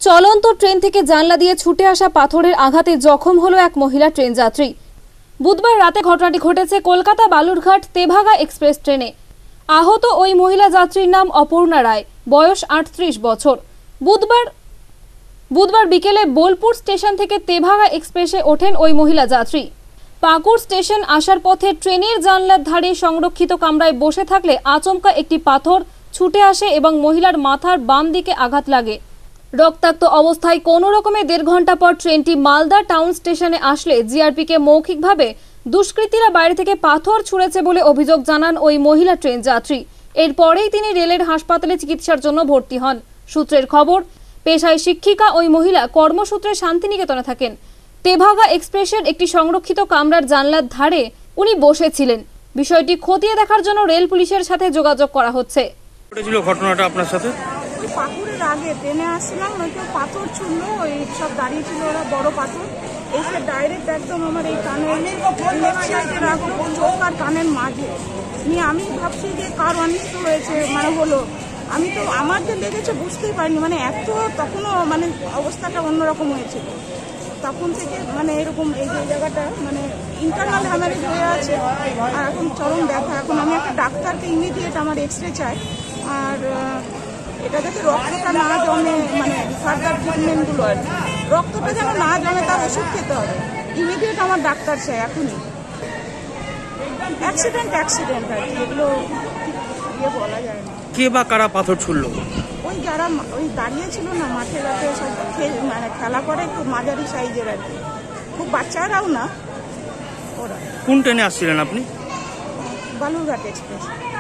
চলন্ত ট্রেন থেকে জানলা দিয়ে ছুটে আসা পাথরের আঘাতে জখম হলো এক মহিলা ট্রেন যাত্রী। বুধবার রাতে ঘটনাটি ঘটেছে কলকাতা বালুরঘাট তেভাগা এক্সপ্রেস ট্রেনে। আহত ওই মহিলা যাত্রীর নাম অপর্ণা রায়, বয়স 38 বছর। বুধবার বিকেলে বোলপুর স্টেশন থেকে তেভাগা এক্সপ্রেসে ওঠেন ওই মহিলা যাত্রী। পাকুড় স্টেশন আসার পথে ট্রেনের জানলার ধারে সংরক্ষিত কামরায় বসে থাকলে আচমকা একটি পাথর ছুটে আসে এবং মহিলার মাথার বাম দিকে আঘাত লাগে। রক্তাক্ত অবস্থায় কোনো রকমে 1.5 ঘন্টা পর ট্রেনটি মালদা টাউন স্টেশনে আসলে জিআরপিকে মৌখিকভাবে দুষ্কৃতীরা বাইরে থেকে পাথর ছুঁড়েছে বলে অভিযোগ জানান ওই মহিলা ট্রেন যাত্রী। এরপরেই তিনি রেলের হাসপাতালে চিকিৎসার জন্য ভর্তি হন। সূত্রের খবর, পেশায় শিক্ষিকা ওই মহিলা কর্মসূত্রে শান্তিনিকেতনে থাকেন। তেভাগা এক্সপ্রেসের একটি সংরক্ষিত কামরার জানলার ধারে উনি বসেছিলেন। বিষয়টি খতিয়ে দেখার জন্য রেল পুলিশের সাথে যোগাযোগ করা হচ্ছে। ঘটনাটা আপনার সাথে পাকুড়ের আগে ট্রেনে আসছিলাম, কেউ পাথর ছুড়ল, ওই সব দাঁড়িয়েছিল ওরা, বড় পাথর এসে ডাইরেক্ট একদম আমার এই কানের সাইডে রাখলো, চোখ আর কানের মাঝে নিয়ে। আমি ভাবছি যে কার অনিষ্ট হয়েছে, মানে হলো আমি তো আমার যে লেগেছে বুঝতেই পারিনি, মানে এত তখনও মানে অবস্থাটা অন্যরকম হয়েছিল। তখন থেকে মানে এরকম এই যে জায়গাটা মানে ইন্টারনাল হ্যামারেজ হয়ে আছে আর এখন চরম ব্যথা। এখন আমি একটা ডাক্তারকে ইমিডিয়েট আমার এক্সরে চাই, আর এটা যাতে রক্তটা না জমে, মানে ফার্দার ট্রিটমেন্টগুলো আর রক্তটা যেন না জমে তার ওষুধ খেতে হবে। ইমিডিয়েট আমার ডাক্তার চাই এখনই। অ্যাক্সিডেন্ট আর কি, এগুলো ইয়ে বলা যায় না। কে বা কারা পাথর ছুড়লো? ওই যারা ওই দাঁড়িয়েছিল না মাঠে ঘাটে সব মানে খেলা করে, একটু মাঝারি সাইজের আর কি, খুব বাচ্চারাও না ওরা। কোন ট্রেনে আসছিলেন আপনি? বালুরঘাট এক্সপ্রেস।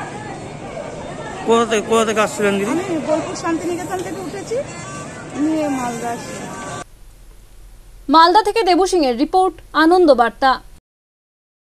কোথা থেকে আসছিলেন দিদি? আমি বোলপুর শান্তিনিকেতন থেকে উঠেছি, নিয়ে মালদা আসছি। মালদা থেকে দেবু সিং এর রিপোর্ট, আনন্দ বার্তা।